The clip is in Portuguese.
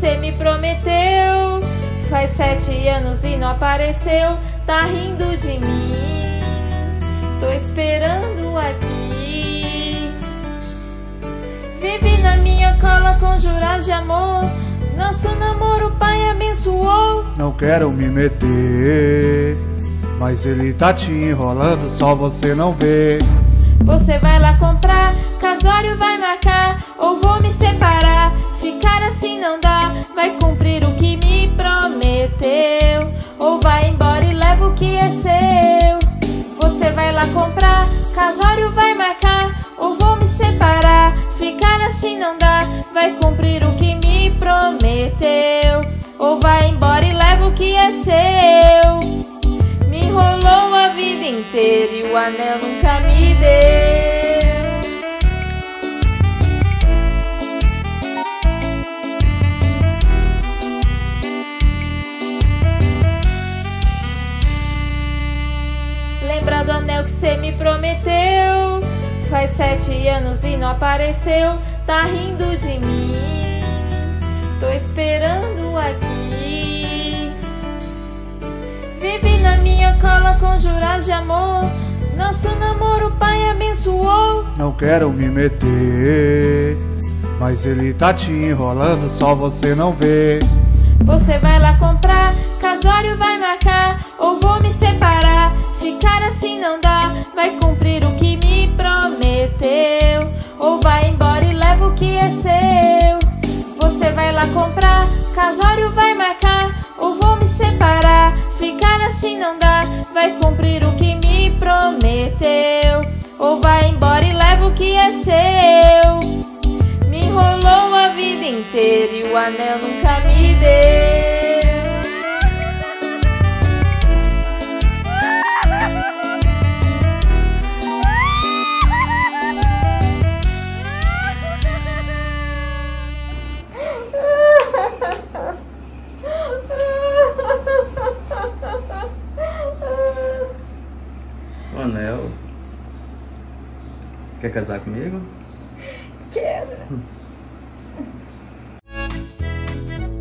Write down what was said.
cê me prometeu. Faz 7 anos e não apareceu. Tá rindo de mim, tô esperando aqui. Vive na minha cola com juras de amor. Nosso namoro o pai abençoou. Não quero me meter, mas ele tá te enrolando, só você não vê. Você vai lá comprar, casório vai marcar, ou vou me separar. Ficar assim não dá, vai cumprir o que me prometeu, ou vai embora e leva o que é seu. Você vai lá comprar, casório vai marcar, ou vou me separar. Ficar assim não dá, vai cumprir o que me prometeu, ou vai embora e leva o que é seu. Me enrolou a vida inteira e o anel nunca me deu. Lembra do anel que cê me prometeu? Faz 7 anos e não apareceu. Tá rindo de mim, tô esperando aqui. Vive na minha cola com juras de amor. Nosso namoro o pai abençoou. Não quero me meter, mas ele tá te enrolando, só você não vê. Você vai lá comprar, casório vai marcar, ou vou me separar. Ficar assim não dá, vai cumprir o que me prometeu, ou vai embora e leva o que é seu. Você vai lá comprar, casório vai marcar, ou vou me separar. Ficar assim não dá, vai cumprir o que me prometeu, ou vai embora e leva o que é seu. Me enrolou a vida inteira e o anel nunca me deu. O anel. Quer casar comigo? Quero.